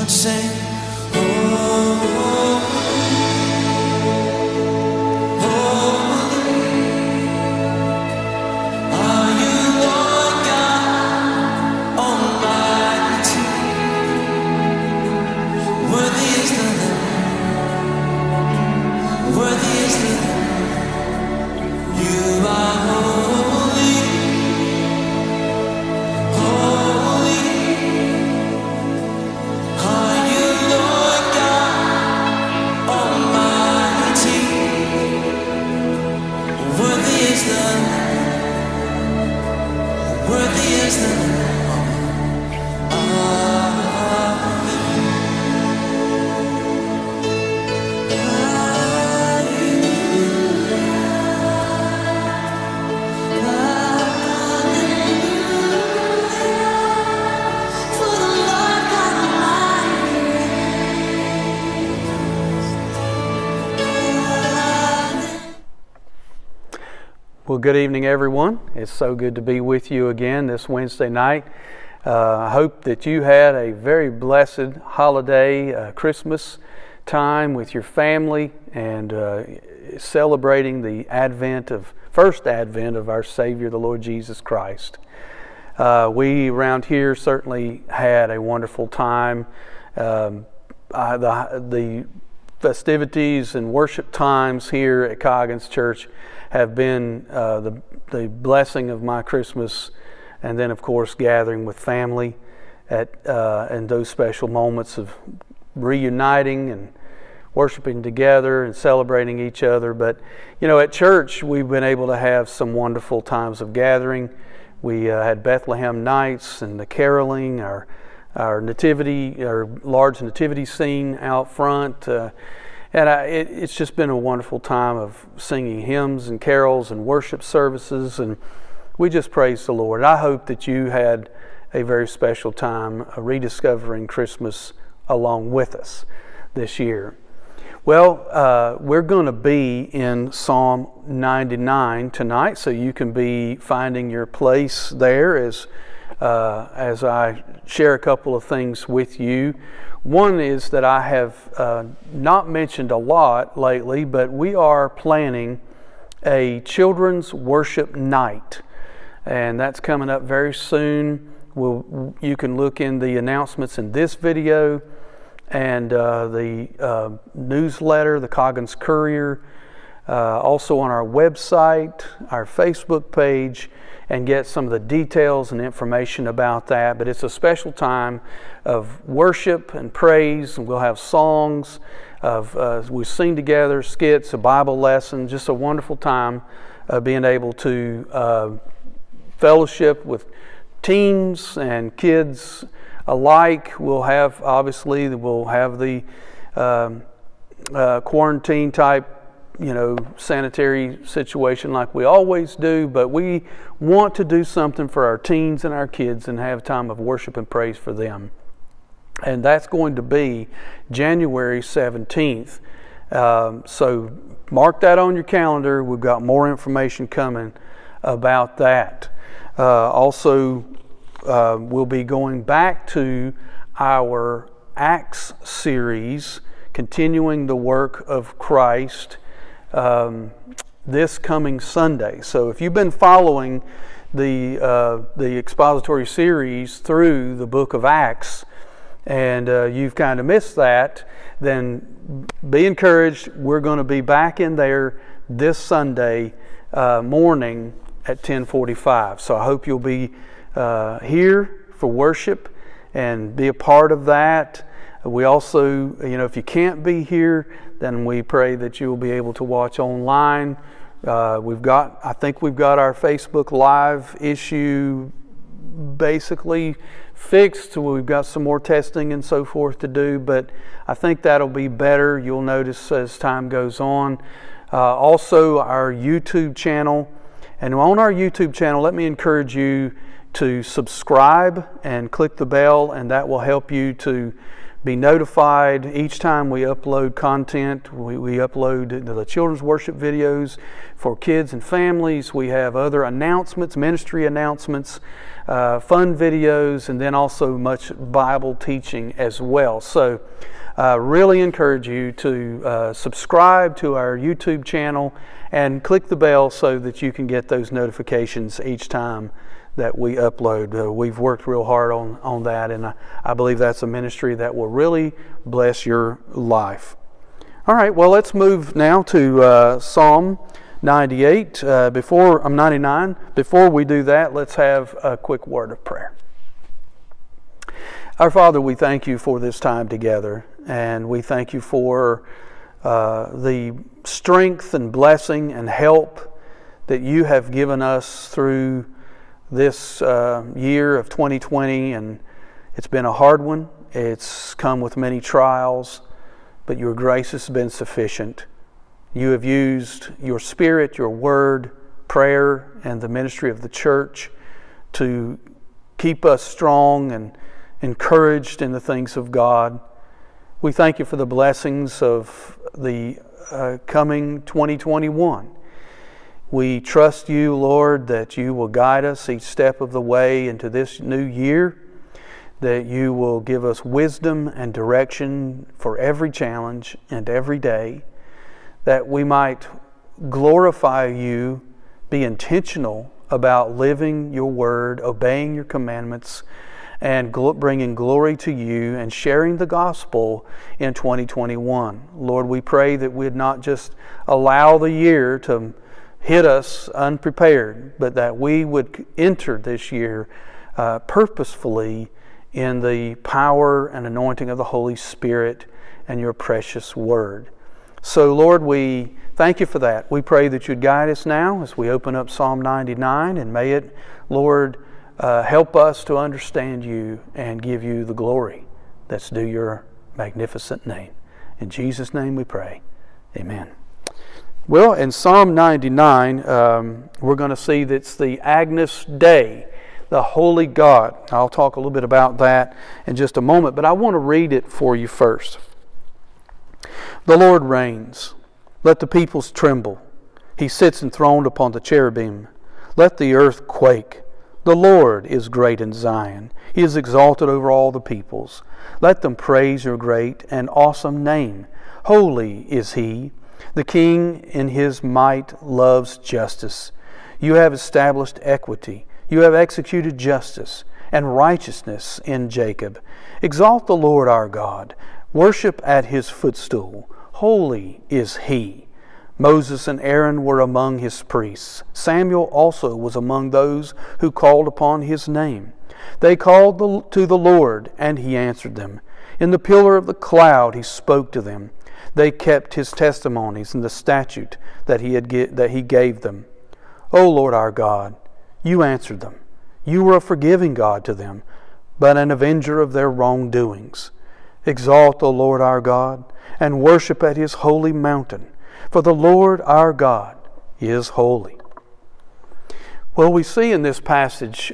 Sing, oh, are you Lord God Almighty? Worthy is the Lamb, worthy is the Lamb. You are holy, holy. Are you Lord God Almighty? Worthy is the Lamb, worthy is the Lamb. Well, good evening, everyone. It's so good to be with you again this Wednesday night. I hope that you had a very blessed holiday, Christmas time with your family, and celebrating the first advent of our Savior, the Lord Jesus Christ. We around here certainly had a wonderful time. The festivities and worship times here at Coggins Church have been the blessing of my Christmas, and then of course gathering with family and those special moments of reuniting and worshiping together and celebrating each other. But you know, at church we've been able to have some wonderful times of gathering. We had Bethlehem nights and the caroling, our nativity, our large nativity scene out front. It's just been a wonderful time of singing hymns and carols and worship services, and we just praise the Lord. I hope that you had a very special time rediscovering Christmas along with us this year. Well, we're going to be in Psalm 99 tonight, so you can be finding your place there as I share a couple of things with you. One is that I have not mentioned a lot lately, but we are planning a children's worship night, and that's coming up very soon. You can look in the announcements in this video and the newsletter, the Coggins Courier, also on our website, our Facebook page, and get some of the details and information about that. But it's a special time of worship and praise, and we'll have songs, we sing together, skits, a Bible lesson, just a wonderful time of being able to fellowship with teens and kids alike. We'll have the quarantine type, sanitary situation like we always do, but we want to do something for our teens and our kids and have time of worship and praise for them. And that's going to be January 17th. So mark that on your calendar. We've got more information coming about that. Also, we'll be going back to our Acts series, continuing the work of Christ, this coming Sunday. So if you've been following the expository series through the book of Acts and you've kind of missed that, then be encouraged. We're going to be back in there this Sunday morning at 10:45. So I hope you'll be here for worship and be a part of that. We also, if you can't be here, then we pray that you will be able to watch online. I think we've got our Facebook Live issue basically fixed. We've got some more testing and so forth to do, but I think that'll be better. You'll notice as time goes on. Also, our YouTube channel. And on our YouTube channel, let me encourage you to subscribe and click the bell, and that will help you to be notified each time we upload content. We upload the children's worship videos for kids and families. We have other announcements, ministry announcements, fun videos, and then also much Bible teaching as well. So really encourage you to subscribe to our YouTube channel and click the bell so that you can get those notifications each time that we upload. We've worked real hard on that, and I believe that's a ministry that will really bless your life. All right, well, let's move now to Psalm 98. 99. Before we do that, let's have a quick word of prayer. Our Father, we thank you for this time together, and we thank you for the strength and blessing and help that you have given us through this year of 2020, and it's been a hard one. It's come with many trials, but your grace has been sufficient. You have used your Spirit, your Word, prayer, and the ministry of the church to keep us strong and encouraged in the things of God. We thank you for the blessings of the coming 2021. We trust you, Lord, that you will guide us each step of the way into this new year, that you will give us wisdom and direction for every challenge and every day, that we might glorify you, be intentional about living your word, obeying your commandments, and bringing glory to you and sharing the gospel in 2021. Lord, we pray that we'd not just allow the year to hit us unprepared, but that we would enter this year purposefully in the power and anointing of the Holy Spirit and your precious word. So, Lord, we thank you for that. We pray that you'd guide us now as we open up Psalm 99, and may it, Lord, help us to understand you and give you the glory that's due your magnificent name. In Jesus' name we pray. Amen. Well, in Psalm 99, we're going to see that's the Agnes Dei, the Holy God. I'll talk a little bit about that in just a moment, but I want to read it for you first. The Lord reigns. Let the peoples tremble. He sits enthroned upon the cherubim. Let the earth quake. The Lord is great in Zion. He is exalted over all the peoples. Let them praise your great and awesome name. Holy is He. The King in His might loves justice. You have established equity. You have executed justice and righteousness in Jacob. Exalt the Lord our God. Worship at His footstool. Holy is He. Moses and Aaron were among His priests. Samuel also was among those who called upon His name. They called to the Lord, and He answered them. In the pillar of the cloud He spoke to them. They kept His testimonies and the statute that He gave them. O Lord our God, you answered them. You were a forgiving God to them, but an avenger of their wrongdoings. Exalt, O Lord our God, and worship at His holy mountain, for the Lord our God is holy. Well, we see in this passage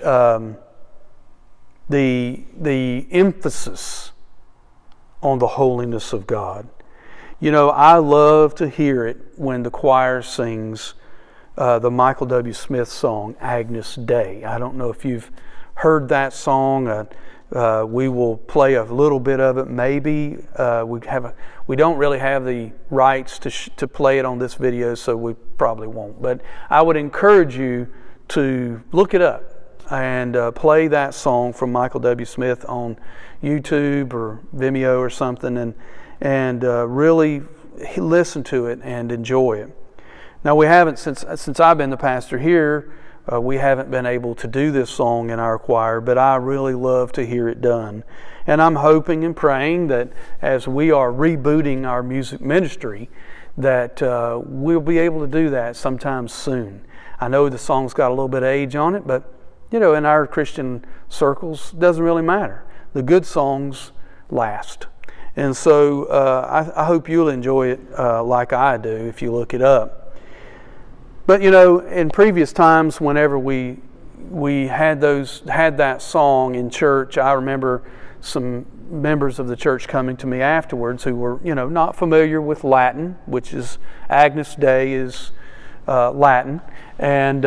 the emphasis on the holiness of God. You know, I love to hear it when the choir sings the Michael W. Smith song, Agnes Dei. I don't know if you've heard that song. We will play a little bit of it, maybe. We don't really have the rights to play it on this video, so we probably won't. But I would encourage you to look it up and play that song from Michael W. Smith on YouTube or Vimeo or something, and really listen to it and enjoy it. Now, we haven't, since I've been the pastor here, we haven't been able to do this song in our choir, but I really love to hear it done. And I'm hoping and praying that as we are rebooting our music ministry, that we'll be able to do that sometime soon. I know the song's got a little bit of age on it, but you know, in our Christian circles, it doesn't really matter. The good songs last. And so I hope you'll enjoy it like I do if you look it up. But you know, in previous times, whenever we had that song in church, I remember some members of the church coming to me afterwards who were, not familiar with Latin, which is Agnes Dei is Latin, and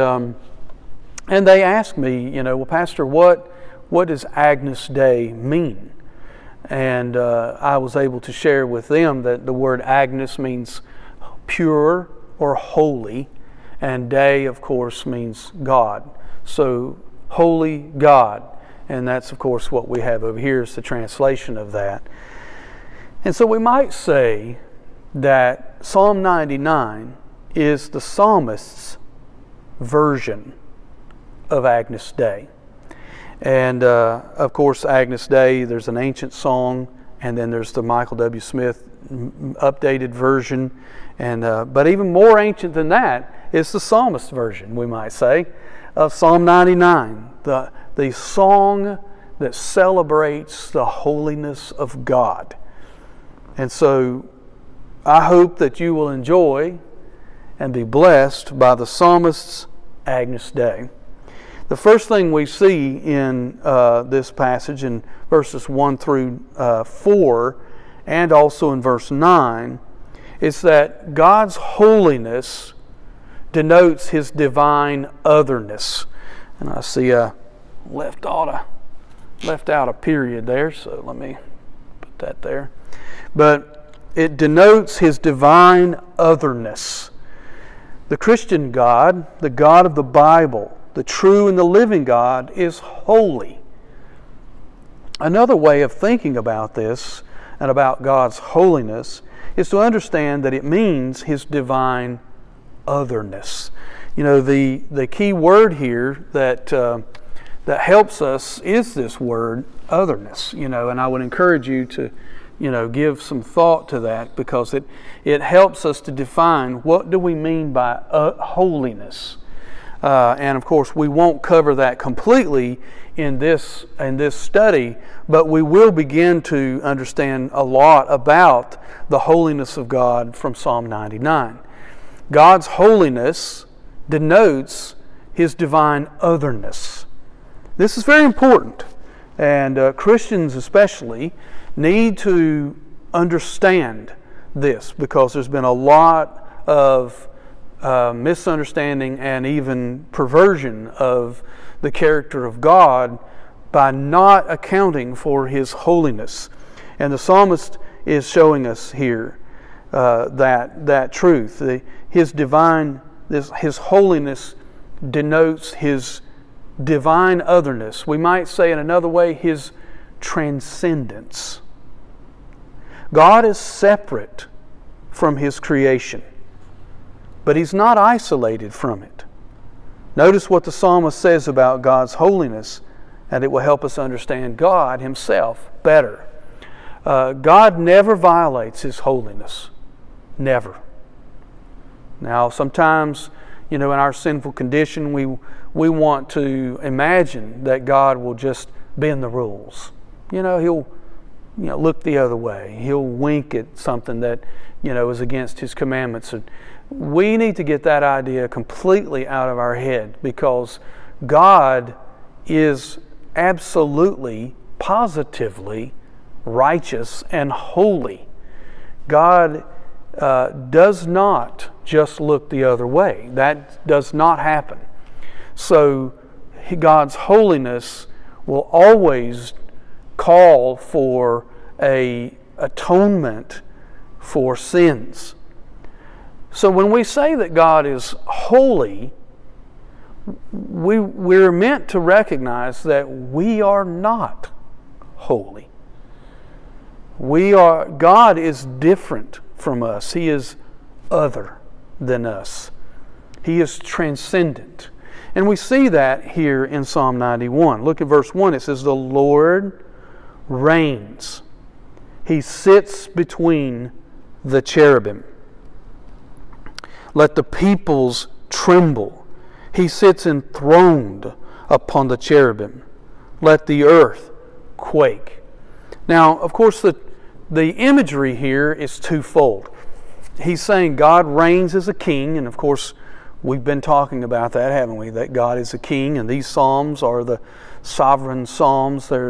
they asked me, well, Pastor, what does Agnes Dei mean? And I was able to share with them that the word Agnes means pure or holy, and Dei, of course, means God. So, holy God. And that's, of course, what we have over here is the translation of that. And so we might say that Psalm 99 is the psalmist's version of Agnes Dei. And, of course, Agnes Dei, there's an ancient song, and then there's the Michael W. Smith updated version. And but even more ancient than that is the psalmist's version, we might say, of Psalm 99, the song that celebrates the holiness of God. And so I hope that you will enjoy and be blessed by the psalmist's Agnes Dei. The first thing we see in this passage in verses 1 through 4 and also in verse 9 is that God's holiness denotes His divine otherness. And I see I left out a period there, so let me put that there. But it denotes His divine otherness. The Christian God, the God of the Bible, the true and the living God, is holy. Another way of thinking about this and about God's holiness is to understand that it means His divine otherness. The key word here that helps us is this word otherness. And I would encourage you to give some thought to that, because it helps us to define what do we mean by holiness. And of course, we won't cover that completely in this study, but we will begin to understand a lot about the holiness of God from Psalm 99. God's holiness denotes His divine otherness. This is very important, and Christians especially need to understand this, because there's been a lot of misunderstanding and even perversion of the character of God by not accounting for His holiness. And the psalmist is showing us here that truth. His holiness denotes His divine otherness. We might say in another way, His transcendence. God is separate from His creation, but He's not isolated from it. Notice what the psalmist says about God's holiness, and it will help us understand God Himself better. God never violates His holiness. Never. Now, sometimes, in our sinful condition, we want to imagine that God will just bend the rules. He'll look the other way. He'll wink at something that is against His commandments. And we need to get that idea completely out of our head, because God is absolutely, positively righteous and holy. God does not just look the other way. That does not happen. So God's holiness will always call for an atonement for sins. So when we say that God is holy, we're meant to recognize that we are not holy. God is different from us. He is other than us. He is transcendent. And we see that here in Psalm 91. Look at verse 1. It says, "The Lord reigns. He sits between the cherubim. Let the peoples tremble. He sits enthroned upon the cherubim. Let the earth quake." Now, of course, the imagery here is twofold. He's saying God reigns as a king, and of course, we've been talking about that, haven't we? That God is a king, and these psalms are the sovereign psalms. They're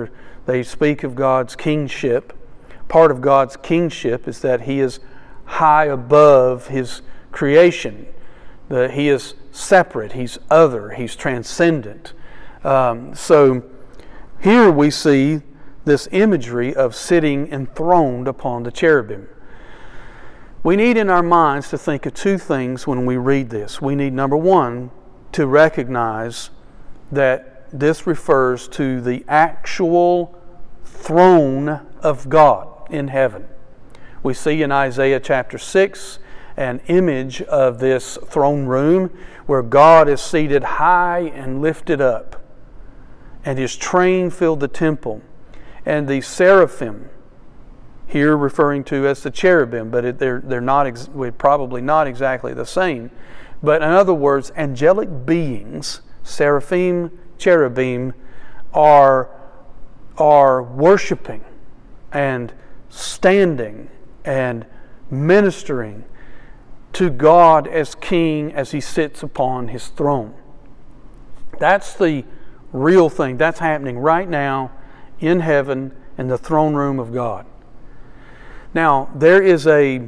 They speak of God's kingship. Part of God's kingship is that He is high above His creation. That He is separate, He's other, He's transcendent. So here we see this imagery of sitting enthroned upon the cherubim. We need in our minds to think of two things when we read this. We need, number one, to recognize that this refers to the actual throne of God in heaven. We see in Isaiah chapter 6 an image of this throne room where God is seated high and lifted up, and His train filled the temple. And the seraphim, here referring to as the cherubim, but they're not probably not exactly the same. But in other words, angelic beings, seraphim, cherubim, are worshiping and standing and ministering to God as King as He sits upon His throne. That's the real thing. That's happening right now in heaven in the throne room of God. Now, there is a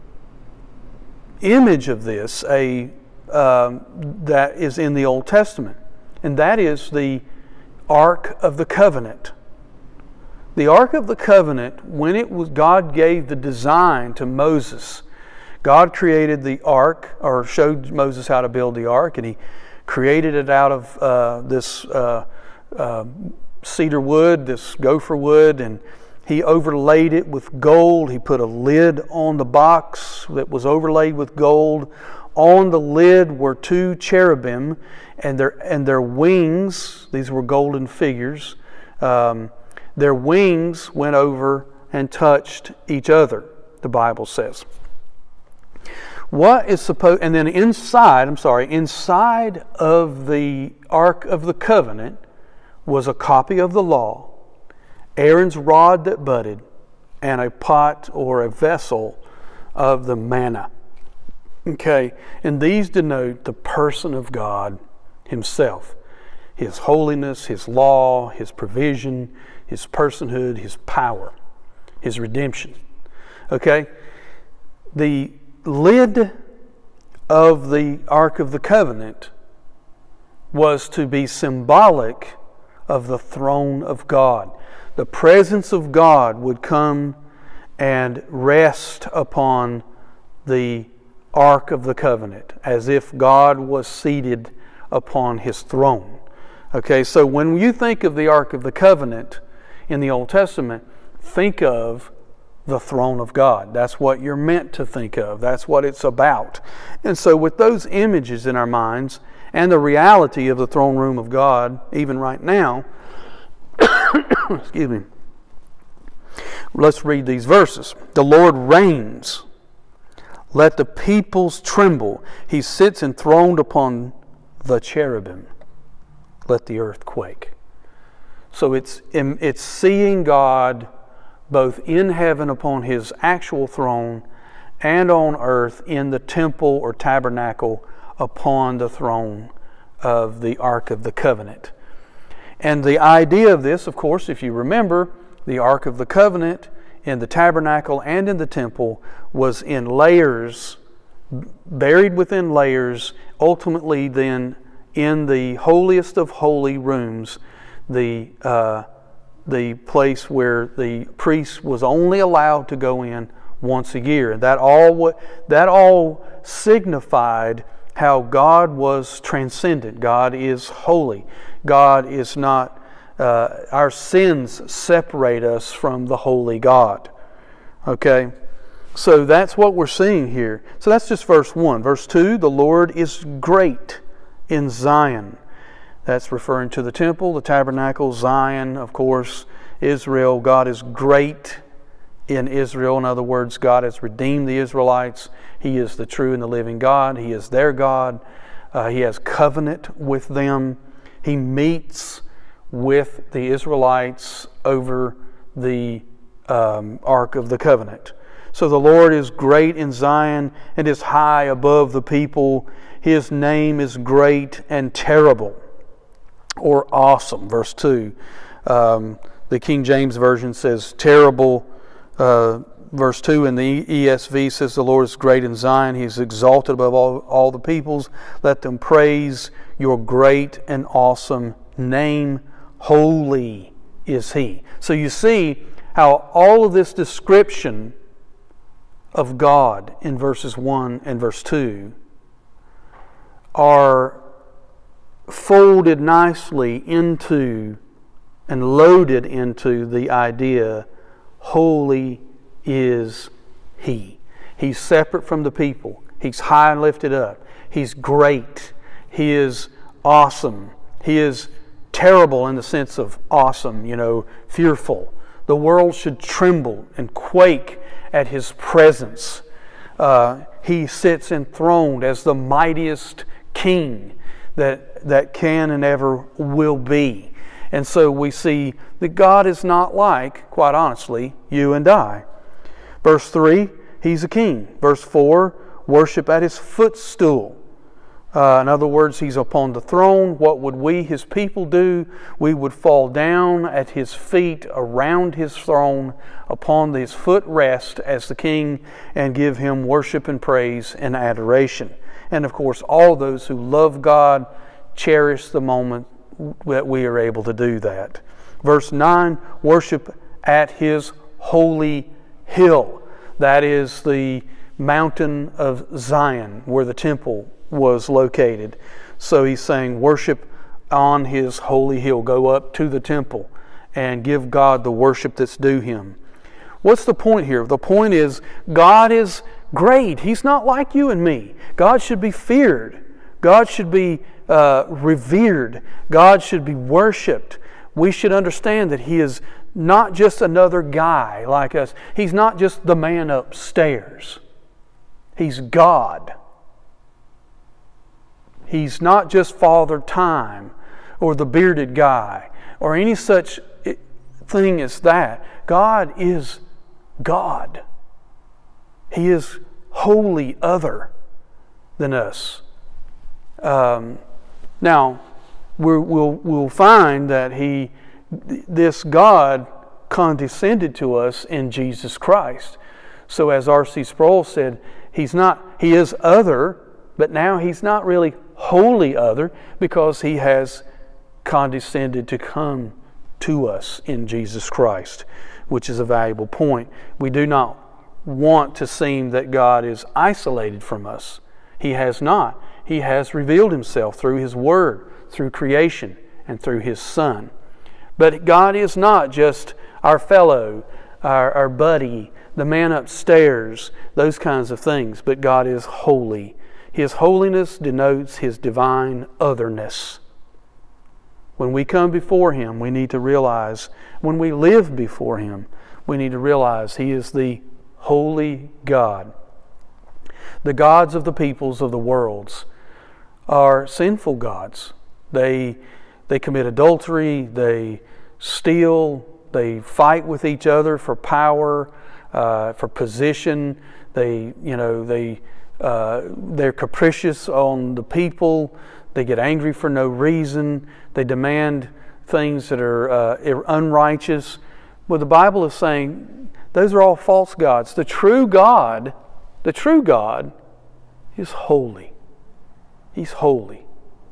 image of this that is in the Old Testament, and that is the Ark of the Covenant. The Ark of the Covenant, when it was God gave the design to Moses, God created the ark, or showed Moses how to build the ark, and He created it out of this cedar wood, this gopher wood, and He overlaid it with gold. He put a lid on the box that was overlaid with gold. On the lid were two cherubim, and their wings, these were golden figures, their wings went over and touched each other, the Bible says. And then inside of the Ark of the Covenant was a copy of the law, Aaron's rod that budded, and a pot or a vessel of the manna. Okay, and these denote the person of God Himself, His holiness, His law, His provision, His personhood, His power, His redemption. Okay, the lid of the Ark of the Covenant was to be symbolic of the throne of God. The presence of God would come and rest upon the Ark of the Covenant, as if God was seated upon His throne. Okay, so when you think of the Ark of the Covenant in the Old Testament, think of the throne of God. That's what you're meant to think of. That's what it's about. And so with those images in our minds and the reality of the throne room of God, even right now, excuse me, let's read these verses. The Lord reigns. Let the peoples tremble. He sits enthroned upon the cherubim. Let the earth quake. So it's seeing God both in heaven upon His actual throne and on earth in the temple or tabernacle upon the throne of the Ark of the Covenant. And the idea of this, of course, if you remember, the Ark of the Covenant in the tabernacle and in the temple was in layers, buried within layers, ultimately then in the holiest of holy rooms, the place where the priest was only allowed to go in once a year. That all signified how God was transcendent. God is holy. God is not, our sins separate us from the holy God. Okay? So that's what we're seeing here. So that's just verse 1. Verse 2, the Lord is great in Zion. That's referring to the temple, the tabernacle, Zion, of course, Israel. God is great in Israel. In other words, God has redeemed the Israelites. He is the true and the living God. He is their God. He has covenant with them. He meets with the Israelites over the Ark of the Covenant. So the Lord is great in Zion and is high above the people. His name is great and terrible, or awesome. Verse 2. The King James Version says terrible. Verse 2 in the ESV says, the Lord is great in Zion. He is exalted above all the peoples. Let them praise your great and awesome name. Holy is He. So you see how all of this description of God in verses 1 and verse 2 are folded nicely into and loaded into the idea, holy is He. He's separate from the people. He's high and lifted up. He's great. He is awesome. He is terrible in the sense of awesome, fearful. The world should tremble and quake at His presence. He sits enthroned as the mightiest King that can and ever will be. And so we see that God is not like, quite honestly, you and I. Verse 3, He's a king. Verse 4, worship at His footstool. In other words, He's upon the throne. What would we, His people, do? We would fall down at His feet, around His throne, upon His footrest as the king, and give Him worship and praise and adoration. And of course, all those who love God cherish the moment that we are able to do that. Verse 9, worship at His holy hill. That is the mountain of Zion, where the temple was located. So he's saying worship on His holy hill. Go up to the temple and give God the worship that's due Him. What's the point here? The point is God is great. He's not like you and me. God should be feared. God should be revered. God should be worshipped. We should understand that He is not just another guy like us. He's not just the man upstairs. He's God. He's not just Father Time or the bearded guy or any such thing as that. God is God. He is wholly other than us. Now, we'll find that this God condescended to us in Jesus Christ. So as R.C. Sproul said, He is other, but now He's not really wholly other because He has condescended to come to us in Jesus Christ, which is a valuable point. We do not want to seem that God is isolated from us. He has not. He has revealed Himself through His Word, through creation, and through His Son. But God is not just our fellow, our buddy, the man upstairs, those kinds of things. But God is holy. His holiness denotes His divine otherness. When we come before Him, we need to realize, when we live before Him, we need to realize He is the holy God. The gods of the peoples of the worlds are sinful gods. They commit adultery, they steal, they fight with each other for power, for position. They're capricious on the people. They get angry for no reason. They demand things that are unrighteous. Well, the Bible is saying those are all false gods. The true God is holy. He's holy.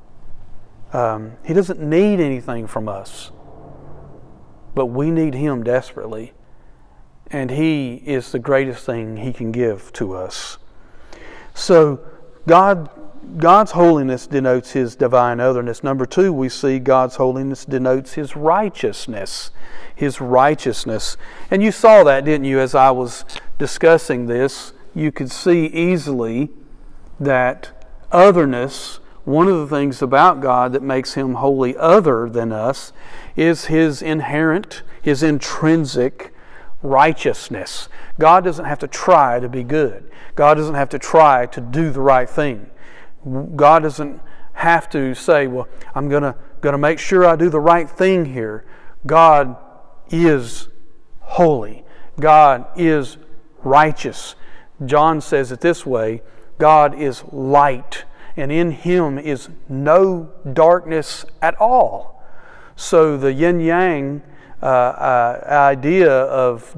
He doesn't need anything from us, but we need Him desperately. And He is the greatest thing He can give to us. So God's holiness denotes His divine otherness. Number 2, we see God's holiness denotes His righteousness. His righteousness. And you saw that, didn't you, as I was discussing this? You could see easily that otherness, one of the things about God that makes Him wholly other than us, is His inherent, His intrinsic righteousness. God doesn't have to try to be good. God doesn't have to try to do the right thing. God doesn't have to say, well, I'm going to make sure I do the right thing here. God is holy. God is righteous. John says it this way, God is light, and in Him is no darkness at all. So the yin-yang idea of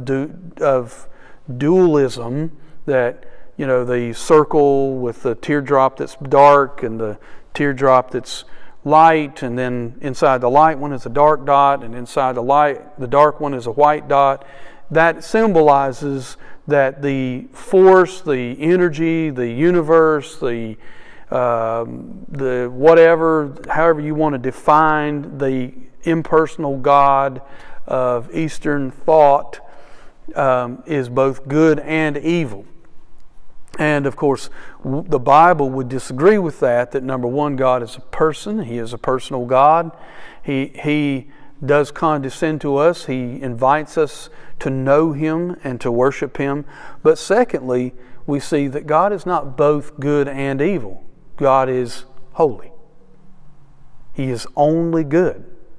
dualism, that the circle with the teardrop that's dark and the teardrop that's light, and then inside the light one is a dark dot, and inside the dark one is a white dot. That symbolizes that the force, the energy, the universe, the whatever, however you want to define the impersonal God of Eastern thought, is both good and evil. And of course, the Bible would disagree with that number one, God is a person. He is a personal God. He does condescend to us. He invites us to know Him and to worship Him. But secondly, we see that God is not both good and evil. God is holy. He is only good.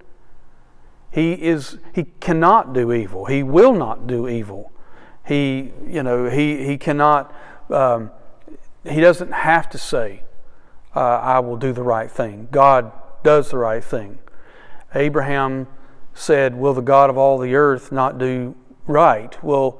He cannot do evil. He will not do evil. He cannot. He doesn't have to say, "I will do the right thing." God does the right thing. Abraham said, "Will the God of all the earth not do right?" Well,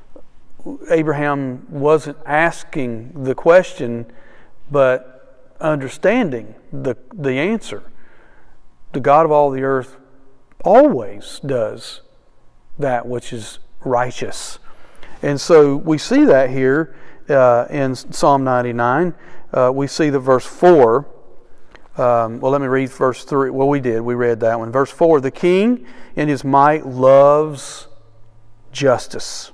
Abraham wasn't asking the question, but understanding the answer. The God of all the earth always does that which is righteous. And so we see that here in Psalm 99. We see the verse 4. Well, let me read verse 3. Well, we read that one. Verse 4, the king in his might loves justice.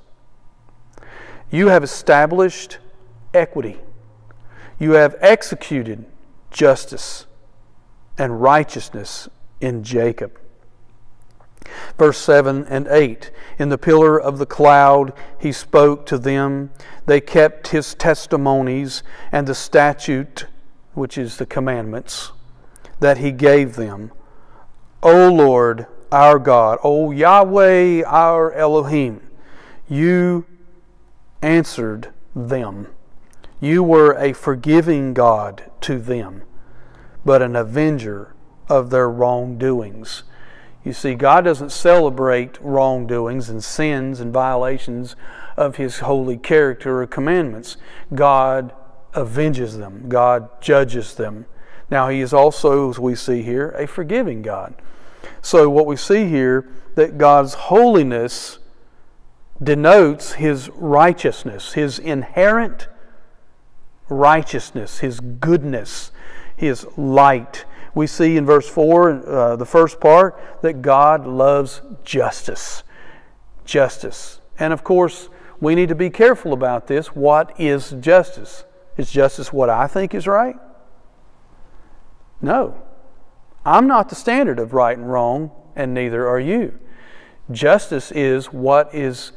You have established equity. You have executed justice and righteousness in Jacob. Verse 7 and 8, in the pillar of the cloud he spoke to them. They kept his testimonies and the statute, which is the commandments, that he gave them. O Lord, our God, O Yahweh, our Elohim, you answered them. You were a forgiving God to them, but an avenger of their wrongdoings. You see, God doesn't celebrate wrongdoings and sins and violations of His holy character or commandments. God avenges them. God judges them. Now, He is also, as we see here, a forgiving God. So what we see here, that God's holiness denotes His righteousness, His inherent righteousness, His goodness, His light. We see in verse 4, the first part, that God loves justice. Justice. And of course, we need to be careful about this. What is justice? Is justice what I think is right? No. I'm not the standard of right and wrong, and neither are you. Justice is what is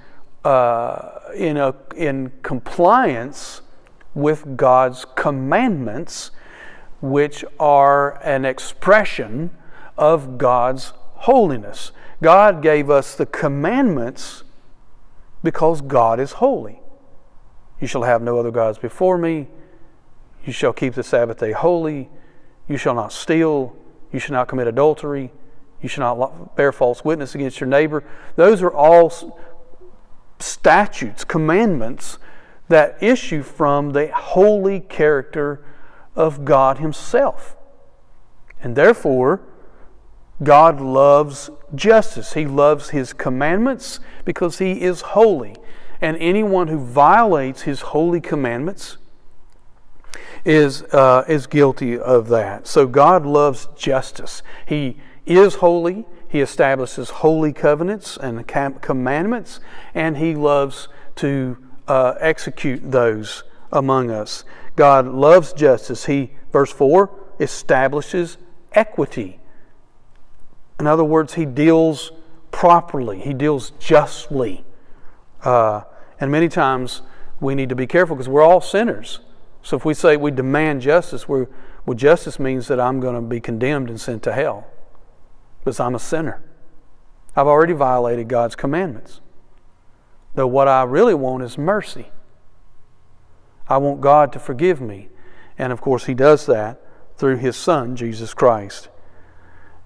in compliance with God's commandments, which are an expression of God's holiness. God gave us the commandments because God is holy. You shall have no other gods before me. You shall keep the Sabbath day holy. You shall not steal. You shall not commit adultery. You shall not bear false witness against your neighbor. Those are all statutes, commandments that issue from the holy character of God Himself. And therefore, God loves justice. He loves His commandments because He is holy. And anyone who violates His holy commandments is guilty of that. So God loves justice. He is holy. He establishes holy covenants and commandments, and He loves to execute those among us. God loves justice. He, verse 4, establishes equity. In other words, He deals properly. He deals justly. And many times we need to be careful because we're all sinners. So if we say we demand justice, well, justice means that I'm going to be condemned and sent to hell because I'm a sinner. I've already violated God's commandments. Though what I really want is mercy. I want God to forgive me. And of course He does that through His Son, Jesus Christ.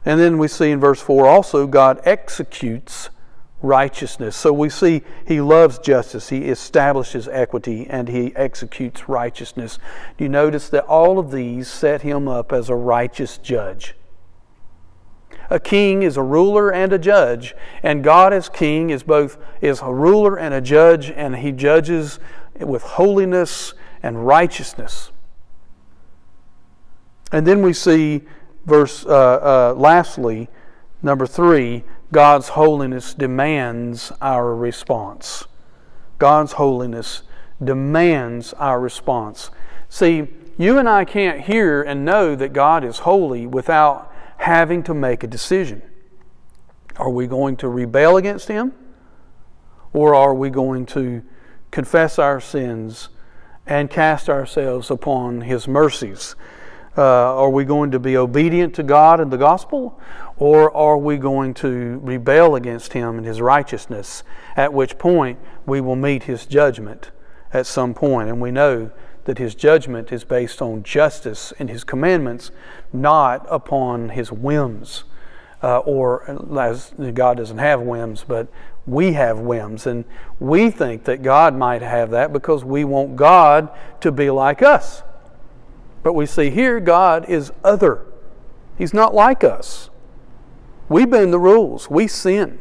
And then we see in verse 4 also God executes righteousness. So we see He loves justice, He establishes equity, and He executes righteousness. You notice that all of these set Him up as a righteous judge. A king is a ruler and a judge, and God as king is a ruler and a judge, and He judges with holiness and righteousness. And then we see lastly, number 3, God's holiness demands our response. God's holiness demands our response. See, you and I can't hear and know that God is holy without having to make a decision. Are we going to rebel against Him? Or are we going to confess our sins and cast ourselves upon His mercies? Are we going to be obedient to God and the gospel? Or are we going to rebel against Him and His righteousness? At which point we will meet His judgment at some point. And we know that His judgment is based on justice and His commandments, not upon His whims. Or as God doesn't have whims, but we have whims. And we think that God might have that because we want God to be like us. But we see here God is other. He's not like us. We bend the rules. We sin.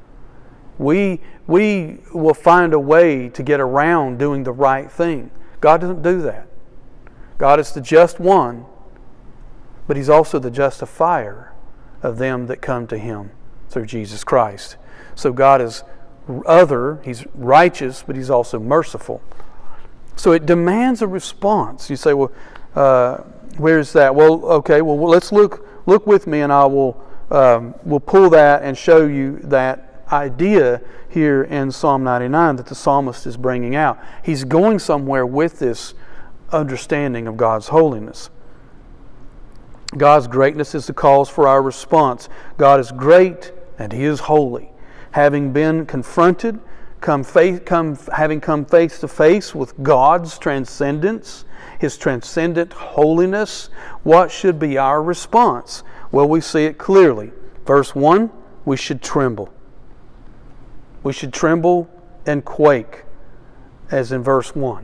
We will find a way to get around doing the right thing. God doesn't do that. God is the just one, but He's also the justifier of them that come to Him through Jesus Christ. So God is other. He's righteous, but He's also merciful. So it demands a response. You say, well, where's that? Well, okay. Well, let's look with me, and I will we'll pull that and show you that idea here in Psalm 99 that the psalmist is bringing out. He's going somewhere with this understanding of God's holiness. God's greatness is the cause for our response. God is great and He is holy. Having been confronted, having come face to face with God's transcendence, His transcendent holiness, what should be our response? Well, we see it clearly. Verse 1, we should tremble. We should tremble and quake, as in verse 1.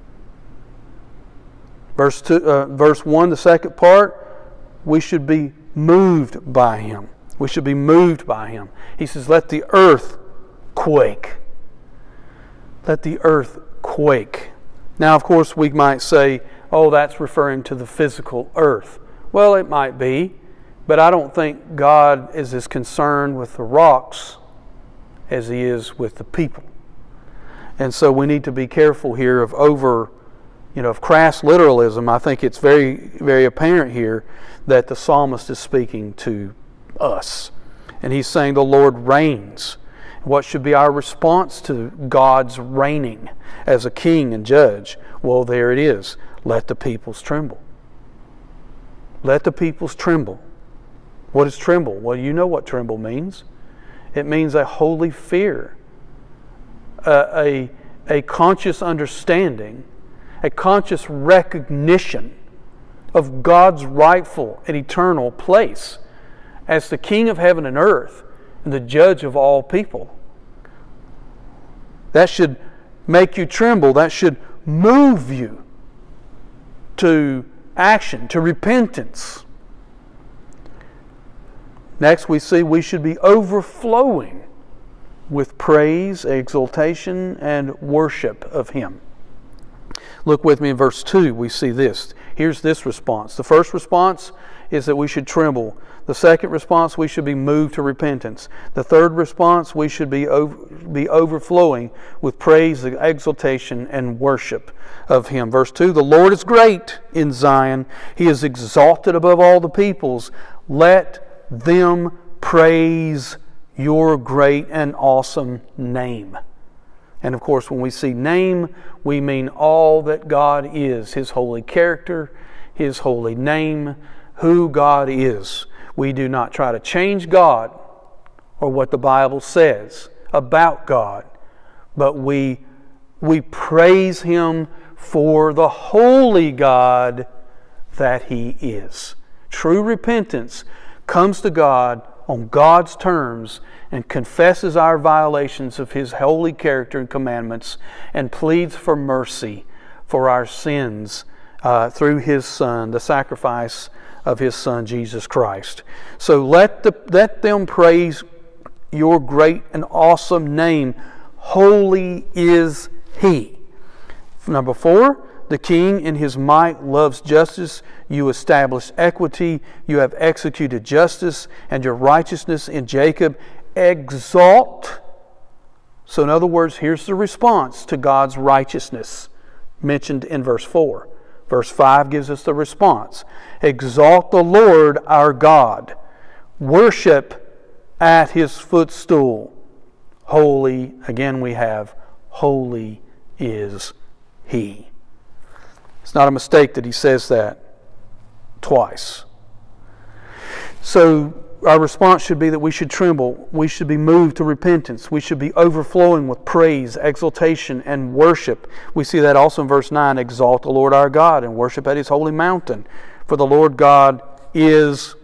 Verse 1, the second part, we should be moved by Him. We should be moved by Him. He says, let the earth quake. Let the earth quake. Now, of course, we might say, oh, that's referring to the physical earth. Well, it might be, but I don't think God is as concerned with the rocks as He is with the people. And so we need to be careful here of crass literalism. I think it's very, very apparent here that the psalmist is speaking to us. And he's saying the Lord reigns. What should be our response to God's reigning as a king and judge? Well, there it is. Let the peoples tremble. Let the peoples tremble. What is tremble? Well, you know what tremble means. It means a holy fear, a conscious understanding, a conscious recognition of God's rightful and eternal place as the King of heaven and earth and the judge of all people. That should make you tremble. That should move you to action, to repentance. Next, we see we should be overflowing with praise, exaltation, and worship of Him. Look with me in verse 2. We see this. Here's this response. The first response is that we should tremble. The second response, we should be moved to repentance. The third response, we should be overflowing with praise, exaltation, and worship of Him. Verse 2, the Lord is great in Zion. He is exalted above all the peoples. Let them praise your great and awesome name. And of course, when we see name, we mean all that God is. His holy character, His holy name, who God is. We do not try to change God or what the Bible says about God, but we praise Him for the holy God that He is. True repentance comes to God on God's terms and confesses our violations of His holy character and commandments and pleads for mercy for our sins through His Son, the sacrifice of His Son, Jesus Christ. So let them praise your great and awesome name. Holy is He. Number 4, the King in His might loves justice. You establish equity. You have executed justice, and your righteousness in Jacob exalt. So in other words, here's the response to God's righteousness mentioned in verse 4. Verse 5 gives us the response. Exalt the Lord our God. Worship at His footstool. Holy, again we have, holy is He. It's not a mistake that he says that twice. So our response should be that we should tremble. We should be moved to repentance. We should be overflowing with praise, exaltation, and worship. We see that also in verse 9. Exalt the Lord our God and worship at His holy mountain. For the Lord God is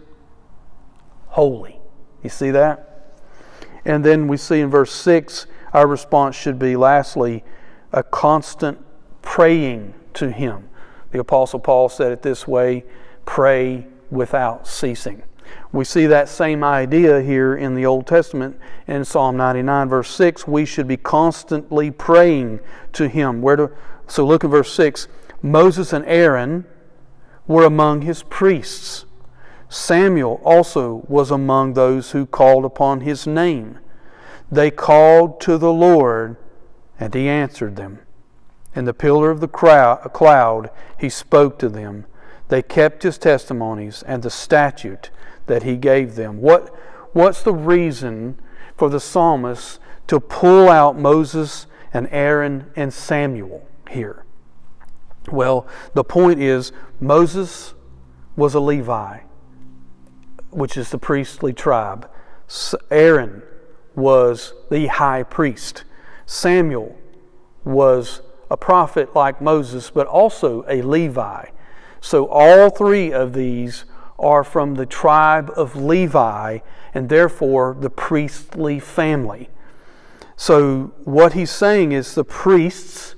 holy. You see that? And then we see in verse 6, our response should be, lastly, a constant praying to Him. The Apostle Paul said it this way, pray without ceasing. We see that same idea here in the Old Testament in Psalm 99 verse 6. We should be constantly praying to Him. So look at verse 6. Moses and Aaron were among His priests. Samuel also was among those who called upon His name. They called to the Lord, and He answered them. In the pillar of the cloud He spoke to them. They kept His testimonies and the statute that He gave them. What's the reason for the psalmist to pull out Moses and Aaron and Samuel here? Well, the point is, Moses was a Levi, which is the priestly tribe. Aaron was the high priest. Samuel was a prophet like Moses, but also a Levi. So all three of these are from the tribe of Levi, and therefore the priestly family. So what he's saying is the priests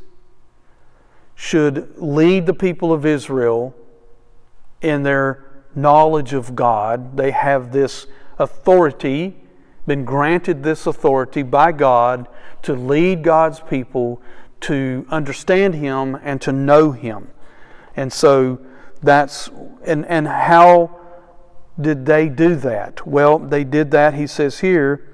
should lead the people of Israel in their knowledge of God. They have this authority, been granted this authority by God to lead God's people to understand Him and to know Him. And so that's, and how did they do that? Well, they did that, he says here,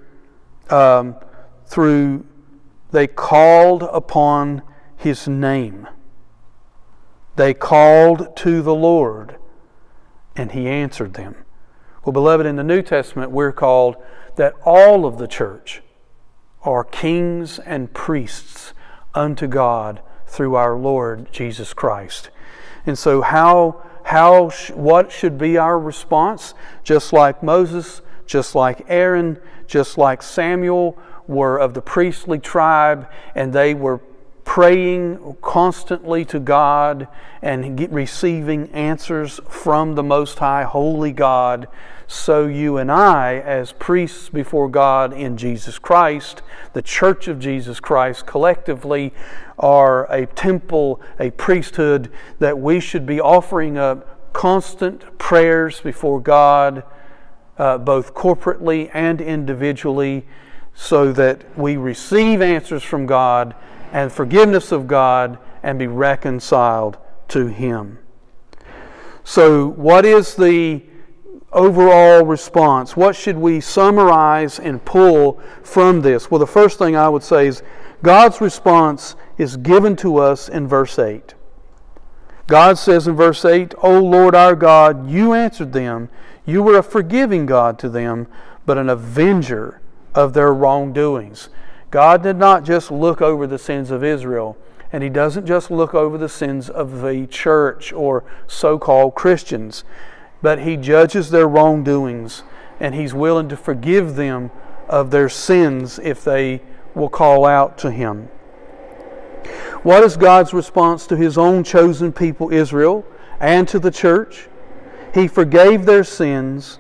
they called upon His name. They called to the Lord, and He answered them. Well, beloved, in the New Testament, we're called that all of the church are kings and priests unto God through our Lord Jesus Christ. And so what should be our response? Just like Moses, just like Aaron, just like Samuel were of the priestly tribe, and they were praying constantly to God and receiving answers from the Most High, holy God. So you and I, as priests before God in Jesus Christ, the Church of Jesus Christ collectively are a temple, a priesthood, that we should be offering up constant prayers before God, both corporately and individually, so that we receive answers from God and forgiveness of God and be reconciled to Him. So what is the overall response? What should we summarize and pull from this? Well, the first thing I would say is God's response is given to us in verse 8. God says in verse 8, O Lord our God, You answered them. You were a forgiving God to them, but an avenger of their wrongdoings. God did not just look over the sins of Israel, and He doesn't just look over the sins of the church or so-called Christians, but He judges their wrongdoings, and He's willing to forgive them of their sins if they will call out to Him. What is God's response to His own chosen people, Israel, and to the church? He forgave their sins,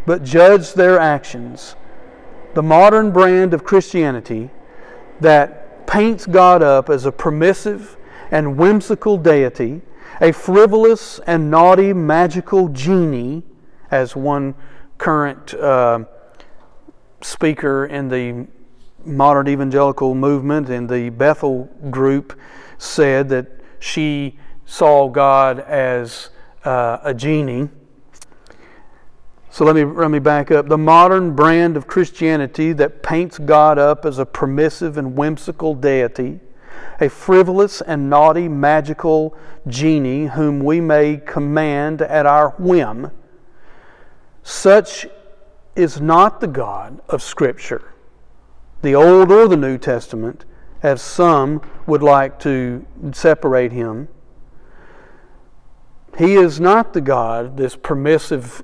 but judge their actions. The modern brand of Christianity that paints God up as a permissive and whimsical deity, a frivolous and naughty magical genie, as one current speaker in the modern evangelical movement in the Bethel group said that she saw God as a genie. So let me back up. The modern brand of Christianity that paints God up as a permissive and whimsical deity, a frivolous and naughty magical genie whom we may command at our whim, such is not the God of Scripture, the Old or the New Testament, as some would like to separate Him. He is not the God, this permissive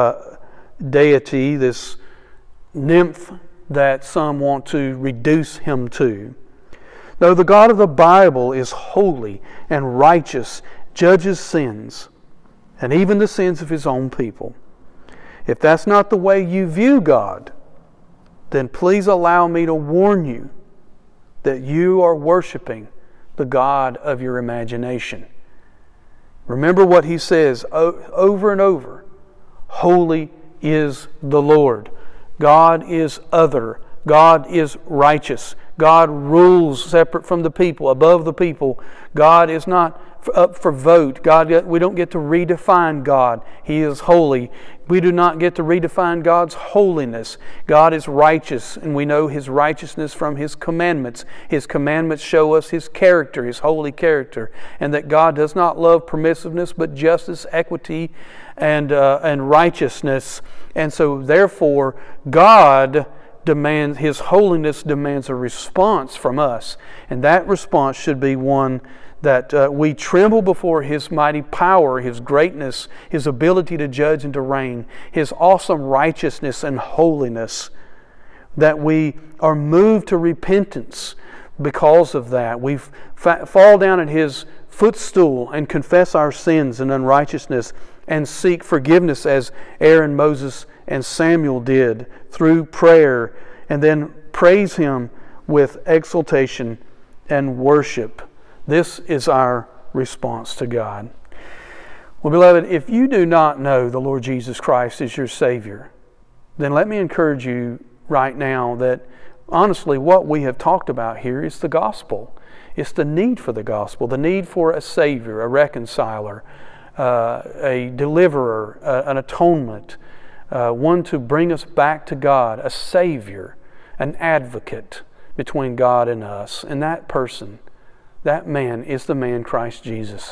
deity, this nymph that some want to reduce Him to. No, the God of the Bible is holy and righteous, judges sins, and even the sins of His own people. If that's not the way you view God, then please allow me to warn you that you are worshiping the God of your imagination. Remember what He says over and over. Holy is the Lord. God is other. God is righteous. God rules separate from the people, above the people. God is not up for vote. We don't get to redefine God. He is holy. We do not get to redefine God's holiness. God is righteous, and we know His righteousness from His commandments. His commandments show us His character, His holy character, and that God does not love permissiveness, but justice, equity, and righteousness. And so, therefore, God demands, His holiness demands a response from us, and that response should be one that we tremble before His mighty power, His greatness, His ability to judge and to reign, His awesome righteousness and holiness, that we are moved to repentance because of that. We fall down at His footstool and confess our sins and unrighteousness and seek forgiveness as Aaron, Moses, and Samuel did through prayer, and then praise Him with exultation and worship. This is our response to God. Well, beloved, if you do not know the Lord Jesus Christ as your Savior, then let me encourage you right now that honestly what we have talked about here is the gospel. It's the need for the gospel, the need for a Savior, a reconciler, a deliverer, an atonement, one to bring us back to God, a Savior, an advocate between God and us. And that person, that man, is the man Christ Jesus.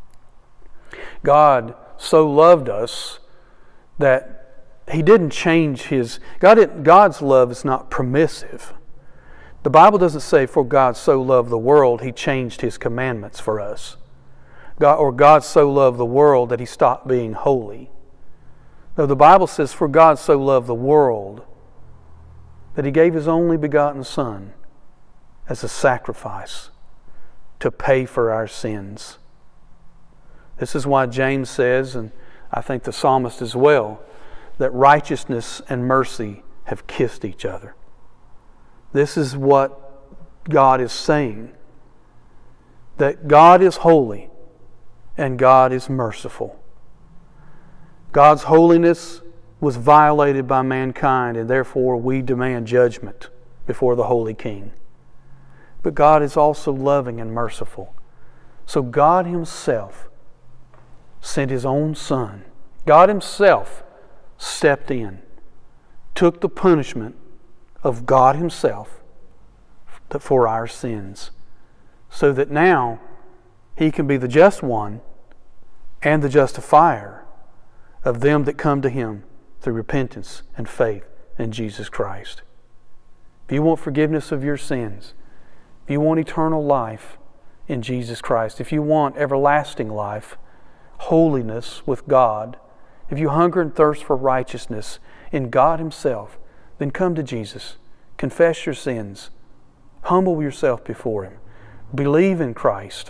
God so loved us that He didn't change His... God's love is not permissive. The Bible doesn't say, for God so loved the world, He changed His commandments for us. God so loved the world that He stopped being holy. No, the Bible says, for God so loved the world that He gave His only begotten Son as a sacrifice to pay for our sins. This is why James says, and I think the Psalmist as well, that righteousness and mercy have kissed each other. This is what God is saying, that God is holy and God is merciful. God's holiness was violated by mankind, and therefore we demand judgment before the Holy King. But God is also loving and merciful. So God Himself sent His own Son. God Himself stepped in, took the punishment of God Himself for our sins, so that now He can be the just one and the justifier of them that come to Him through repentance and faith in Jesus Christ. If you want forgiveness of your sins, if you want eternal life in Jesus Christ, if you want everlasting life, holiness with God, if you hunger and thirst for righteousness in God Himself, then come to Jesus. Confess your sins. Humble yourself before Him. Believe in Christ.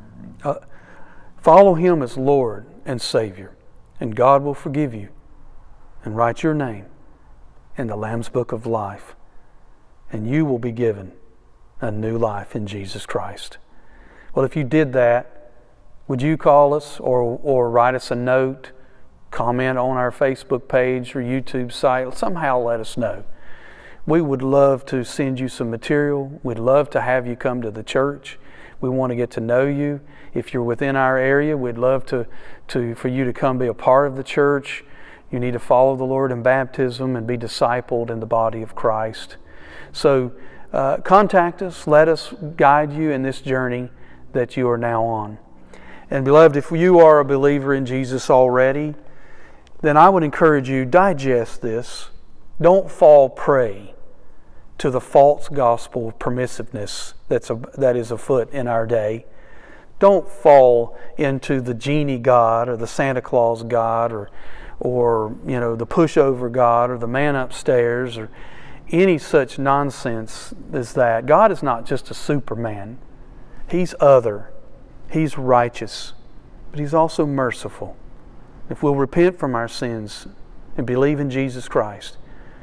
Follow Him as Lord and Savior, and God will forgive you and write your name in the Lamb's Book of Life, and you will be given a new life in Jesus Christ. Well, if you did that, would you call us or write us a note, comment on our Facebook page or YouTube site? Somehow let us know. We would love to send you some material. We'd love to have you come to the church. We want to get to know you. If you're within our area, we'd love for you to come be a part of the church. You need to follow the Lord in baptism and be discipled in the body of Christ. So contact us. Let us guide you in this journey that you are now on. And beloved, if you are a believer in Jesus already, then I would encourage you, digest this. Don't fall prey to the false gospel of permissiveness that is afoot in our day. Don't fall into the genie God or the Santa Claus God or the pushover God or the man upstairs or any such nonsense as that. God is not just a Superman. He's other. He's righteous. But He's also merciful. If we'll repent from our sins and believe in Jesus Christ,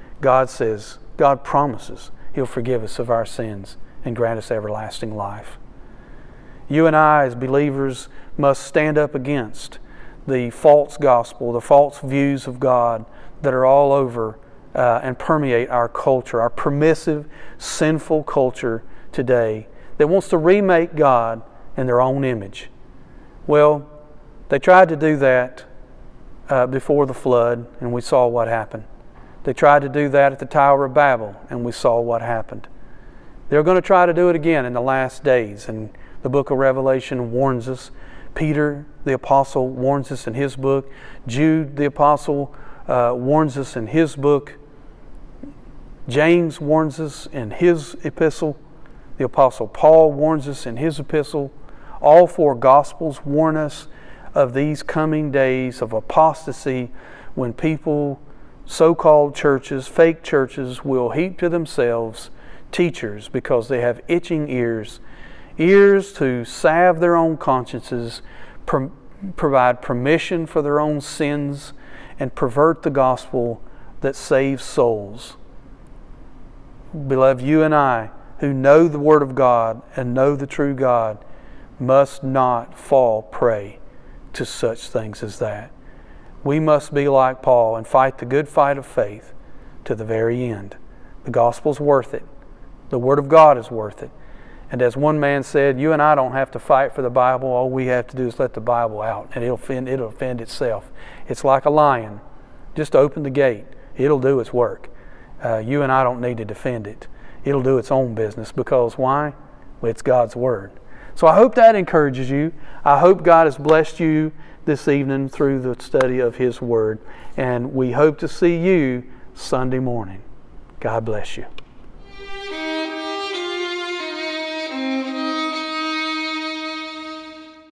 God promises He'll forgive us of our sins and grant us everlasting life. You and I as believers must stand up against the false gospel, the false views of God that are all over and permeate our culture, our permissive, sinful culture today that wants to remake God in their own image. Well, they tried to do that before the flood, and we saw what happened. They tried to do that at the Tower of Babel, and we saw what happened. They're going to try to do it again in the last days, and the book of Revelation warns us. Peter, the apostle, warns us in his book. Jude, the apostle, warns us in his book. James warns us in his epistle. The apostle Paul warns us in his epistle. All four Gospels warn us of these coming days of apostasy when people, so-called churches, fake churches, will heap to themselves teachers because they have itching ears to salve their own consciences, provide permission for their own sins, and pervert the gospel that saves souls. Beloved, you and I, who know the Word of God and know the true God, must not fall prey to such things as that. We must be like Paul and fight the good fight of faith to the very end. The gospel's worth it. The Word of God is worth it. And as one man said, you and I don't have to fight for the Bible. All we have to do is let the Bible out, and it'll offend itself. It's like a lion. Just open the gate. It'll do its work. You and I don't need to defend it. It'll do its own business because why? Well, it's God's Word. So I hope that encourages you. I hope God has blessed you this evening through the study of His Word. And we hope to see you Sunday morning. God bless you.